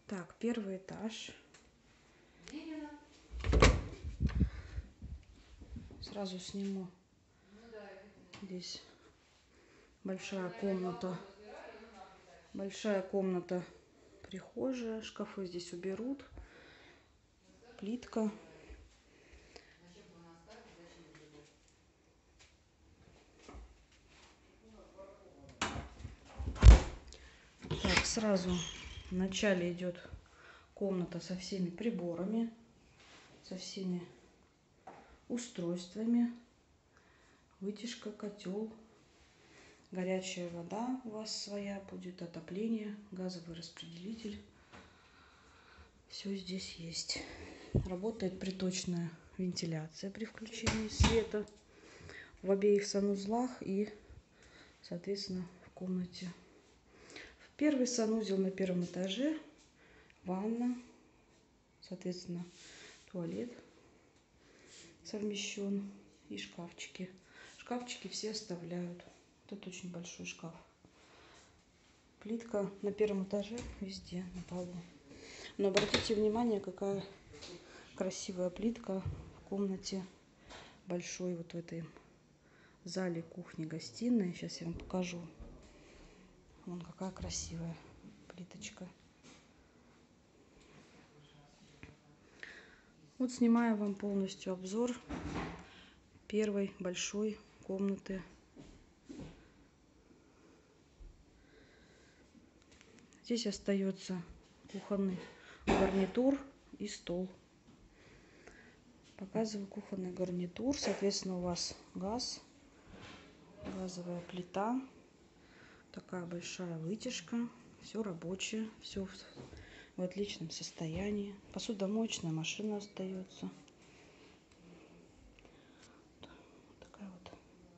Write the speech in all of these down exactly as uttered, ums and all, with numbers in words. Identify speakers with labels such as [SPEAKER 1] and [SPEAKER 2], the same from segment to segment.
[SPEAKER 1] Так, первый этаж. Сразу сниму. Здесь большая комната. Большая комната. Прихожая. Шкафы здесь уберут. Плитка. Так, сразу в начале идет комната со всеми приборами, со всеми устройствами. Вытяжка, котел, горячая вода у вас своя будет, отопление, газовый распределитель. Все здесь есть. Работает приточная вентиляция при включении света в обеих санузлах и, соответственно, в комнате. В первый санузел на первом этаже ванна, соответственно, туалет совмещен и шкафчики. Шкафчики все оставляют. Тут очень большой шкаф. Плитка на первом этаже везде, на полу. Но обратите внимание, какая красивая плитка в комнате большой, вот в этой зале кухни-гостиной. Сейчас я вам покажу. Вон какая красивая плиточка. Вот снимаю вам полностью обзор первой большой комнаты. Здесь остается кухонный гарнитур и стол. Показываю кухонный гарнитур. Соответственно, у вас газ, газовая плита, такая большая вытяжка, все рабочее, все в отличном состоянии. Посудомоечная машина остается. Такая вот.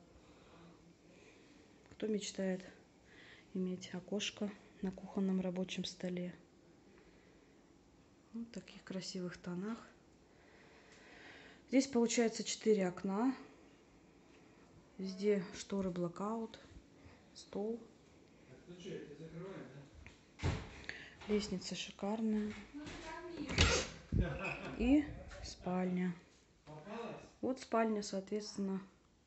[SPEAKER 1] Кто мечтает иметь окошко на кухонном рабочем столе? Вот в таких красивых тонах. Здесь получается четыре окна. Везде шторы блокаут, стол. Лестница шикарная. И спальня. Вот спальня, соответственно.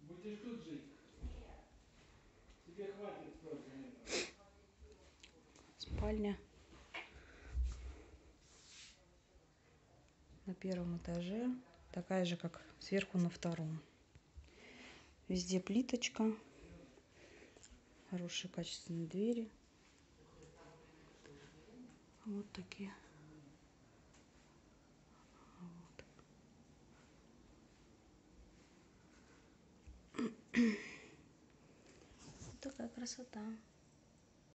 [SPEAKER 1] Спальня на первом этаже. Такая же, как сверху на втором. Везде плиточка. Хорошие качественные двери. Вот такие. Вот такая красота.